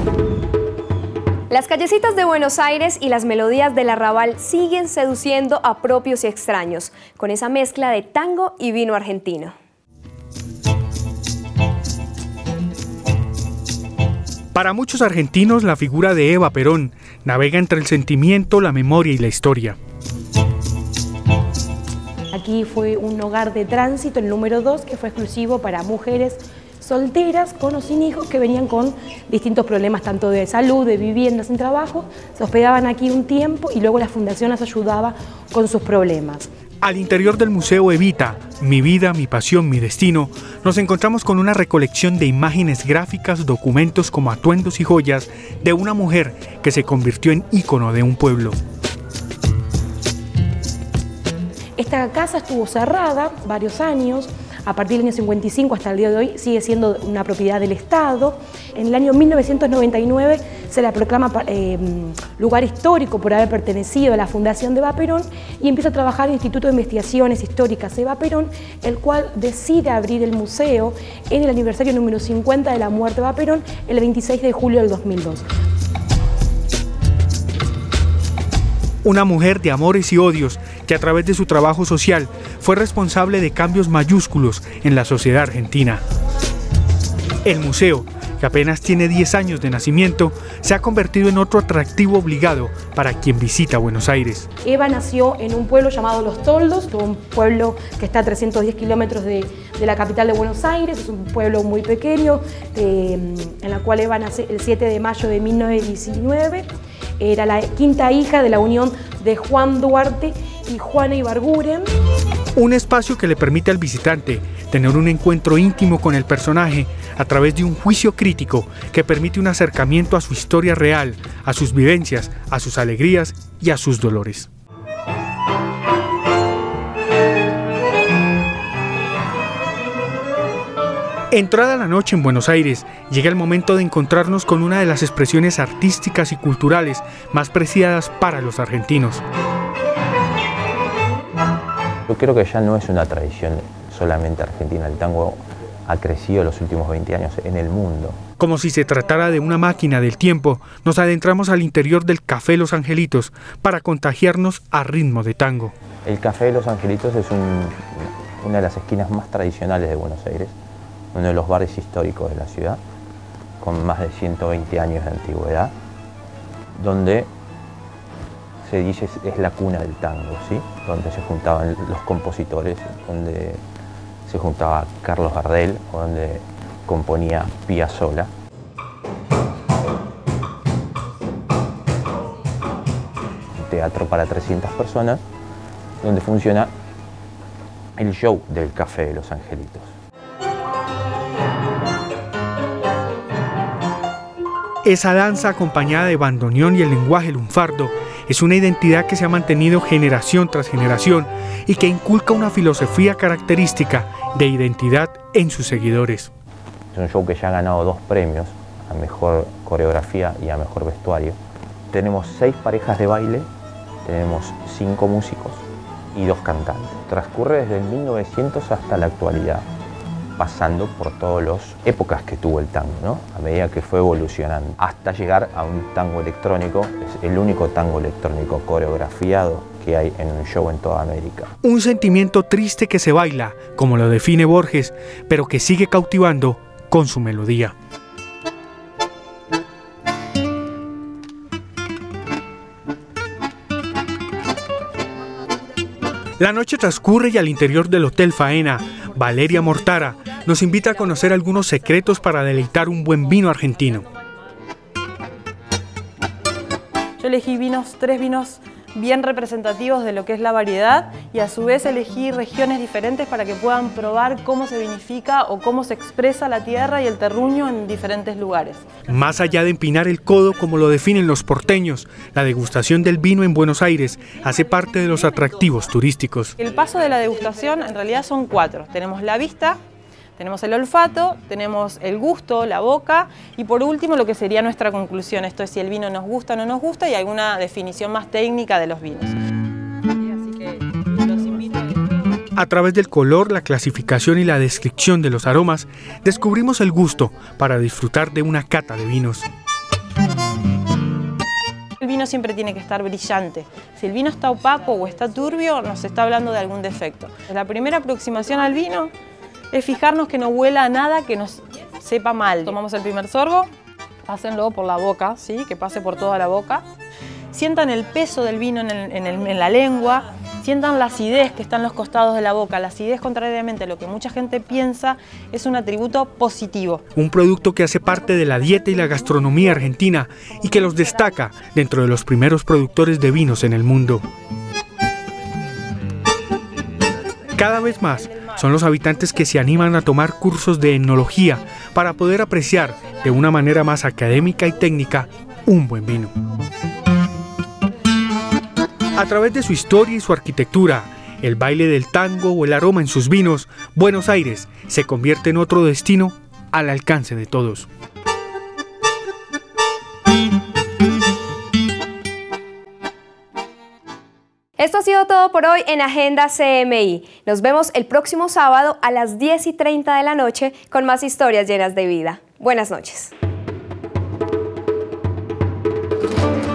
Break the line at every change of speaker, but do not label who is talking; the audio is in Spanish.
Las callecitas de Buenos Aires y las melodías del arrabal siguen seduciendo a propios y extraños, con esa mezcla de tango y vino argentino.
Para muchos argentinos, la figura de Eva Perón navega entre el sentimiento, la memoria y la historia.
Aquí fue un hogar de tránsito, el número 2, que fue exclusivo para mujeres solteras con o sin hijos que venían con distintos problemas, tanto de salud, de vivienda, sin trabajo. Se hospedaban aquí un tiempo y luego la fundación las ayudaba con sus problemas.
Al interior del Museo Evita, Mi vida, mi pasión, mi destino, nos encontramos con una recolección de imágenes gráficas, documentos como atuendos y joyas de una mujer que se convirtió en ícono de un pueblo.
Esta casa estuvo cerrada varios años. A partir del año 55 hasta el día de hoy sigue siendo una propiedad del Estado. En el año 1999 se la proclama lugar histórico por haber pertenecido a la Fundación de Eva Perón y empieza a trabajar el Instituto de Investigaciones Históricas Eva Perón, el cual decide abrir el museo en el aniversario número 50 de la muerte de Eva Perón, el 26 de julio del 2002.
Una mujer de amores y odios que a través de su trabajo social fue responsable de cambios mayúsculos en la sociedad argentina. El museo, que apenas tiene 10 años de nacimiento, se ha convertido en otro atractivo obligado para quien visita Buenos Aires.
Eva nació en un pueblo llamado Los Toldos, un pueblo que está a 310 kilómetros de la capital de Buenos Aires. Es un pueblo muy pequeño, en la cual Eva nace el 7 de mayo de 1919. Era la quinta hija de la unión de Juan Duarte y Juana Ibarguren.
Un espacio que le permite al visitante tener un encuentro íntimo con el personaje a través de un juicio crítico que permite un acercamiento a su historia real, a sus vivencias, a sus alegrías y a sus dolores. Entrada la noche en Buenos Aires, llega el momento de encontrarnos con una de las expresiones artísticas y culturales más preciadas para los argentinos.
Yo creo que ya no es una tradición solamente argentina, el tango ha crecido en los últimos 20 años en el mundo.
Como si se tratara de una máquina del tiempo, nos adentramos al interior del Café Los Angelitos para contagiarnos a ritmo de tango.
El Café Los Angelitos es una de las esquinas más tradicionales de Buenos Aires, uno de los bares históricos de la ciudad, con más de 120 años de antigüedad, donde se dice es la cuna del tango, ¿sí? Donde se juntaban los compositores, donde se juntaba Carlos Gardel, o donde componía Piazzolla. Un teatro para 300 personas, donde funciona el show del Café de Los Angelitos.
Esa danza acompañada de bandoneón y el lenguaje lunfardo es una identidad que se ha mantenido generación tras generación y que inculca una filosofía característica de identidad en sus seguidores.
Es un show que ya ha ganado 2 premios, a mejor coreografía y a mejor vestuario. Tenemos 6 parejas de baile, tenemos 5 músicos y 2 cantantes. Transcurre desde el 1900 hasta la actualidad, pasando por todas las épocas que tuvo el tango, ¿no? A medida que fue evolucionando, hasta llegar a un tango electrónico. Es el único tango electrónico coreografiado que hay en un show en toda América.
Un sentimiento triste que se baila, como lo define Borges, pero que sigue cautivando con su melodía. La noche transcurre y al interior del Hotel Faena, Valeria Mortara nos invita a conocer algunos secretos para deleitar un buen vino argentino.
Yo elegí 3 vinos bien representativos de lo que es la variedad y a su vez elegí regiones diferentes para que puedan probar cómo se vinifica o cómo se expresa la tierra y el terruño en diferentes lugares.
Más allá de empinar el codo como lo definen los porteños, la degustación del vino en Buenos Aires hace parte de los atractivos turísticos.
El paso de la degustación en realidad son 4. Tenemos la vista, tenemos el olfato, tenemos el gusto, la boca y por último lo que sería nuestra conclusión. Esto es si el vino nos gusta o no nos gusta y alguna definición más técnica de los vinos. Así que los invito
a través del color, la clasificación y la descripción de los aromas, descubrimos el gusto para disfrutar de una cata de vinos.
El vino siempre tiene que estar brillante. Si el vino está opaco o está turbio, nos está hablando de algún defecto. La primera aproximación al vino es fijarnos que no huela a nada que nos sepa mal. Tomamos el primer sorbo, pásenlo por la boca, ¿sí? Que pase por toda la boca. Sientan el peso del vino en la lengua, sientan la acidez que está en los costados de la boca. La acidez, contrariamente a lo que mucha gente piensa, es un atributo positivo.
Un producto que hace parte de la dieta y la gastronomía argentina y que los destaca dentro de los primeros productores de vinos en el mundo. Cada vez más son los habitantes que se animan a tomar cursos de enología para poder apreciar de una manera más académica y técnica un buen vino. A través de su historia y su arquitectura, el baile del tango o el aroma en sus vinos, Buenos Aires se convierte en otro destino al alcance de todos.
Esto ha sido todo por hoy en Agenda CMI. Nos vemos el próximo sábado a las 10:30 de la noche con más historias llenas de vida. Buenas noches.